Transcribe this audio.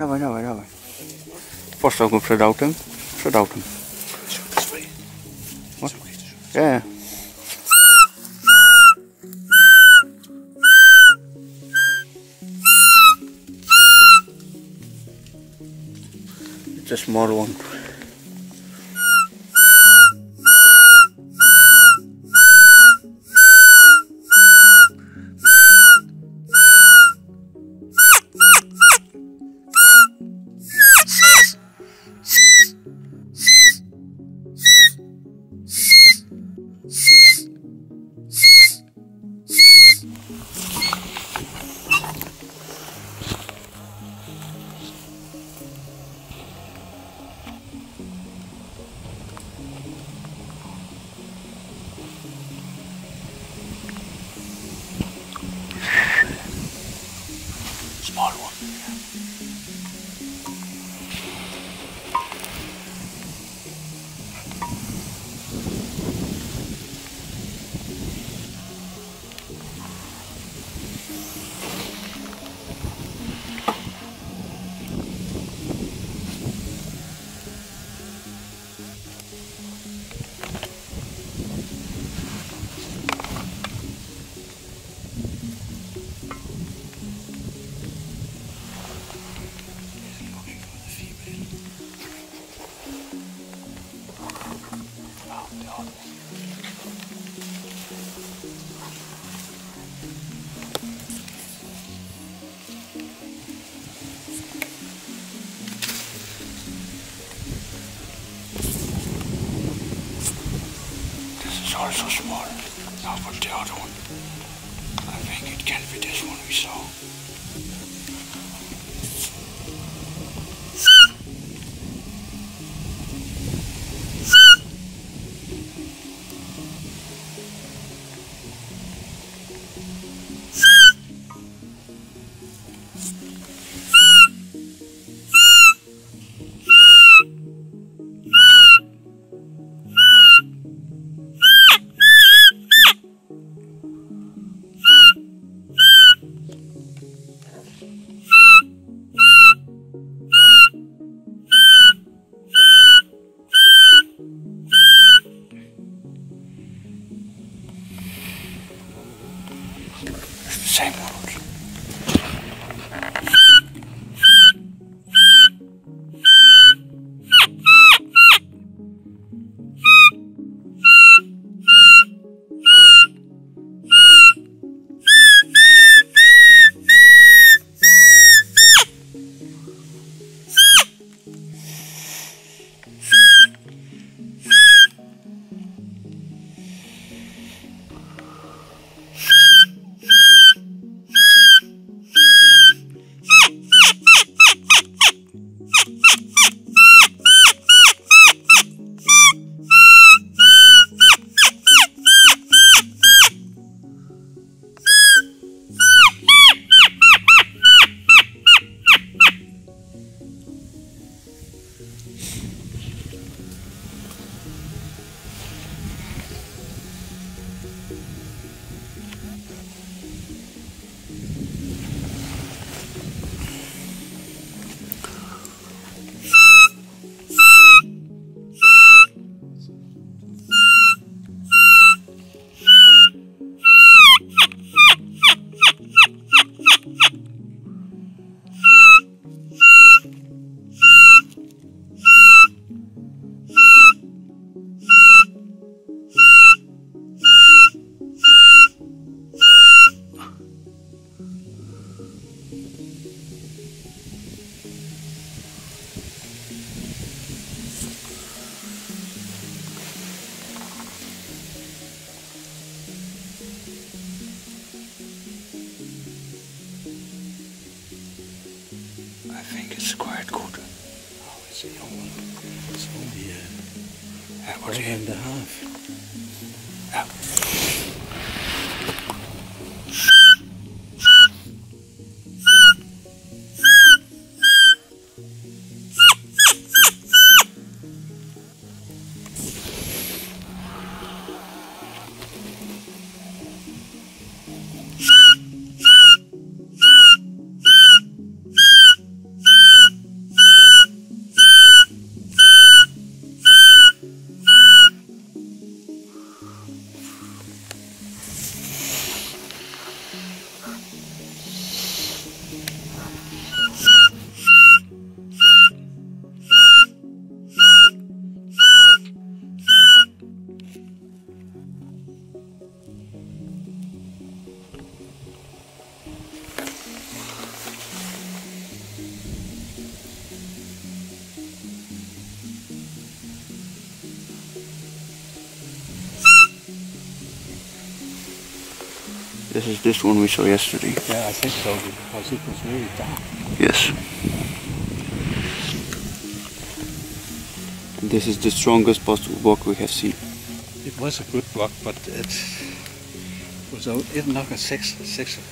Dawaj, dawaj, dawaj. Postaw go przed autem. Przed autem. Yeah. It's a small one. Small one. It's also small. Now for the other one. I think it can be this one we saw. Same one. I think it's quite good. Oh, it's a young one. It's only what and a half. Yeah. This is this one we saw yesterday. Yeah, I think so, because it was very dark. Yes. And this is the strongest buck we have seen. It was a good buck, but it was not a 6